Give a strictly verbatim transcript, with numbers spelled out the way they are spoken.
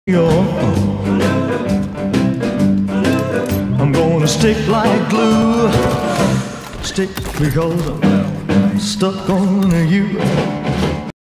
I'm gonna stick like glue, stick because I'm stuck on you.